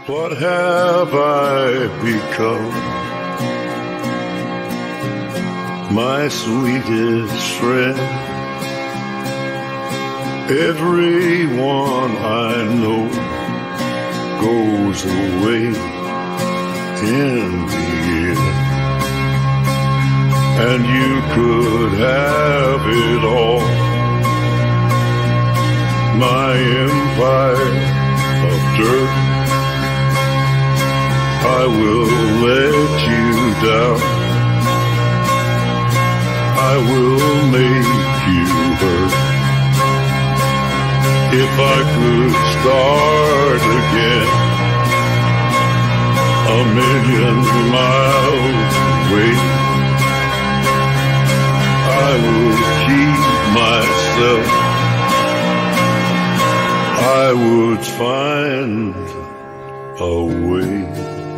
What have I become? My sweetest friend. Everyone I know goes away in the end. And you could have it all. My empire of dirt, I will let you down. I will make you hurt. If I could start again, 1,000,000 miles away, I would keep myself. I would find a way.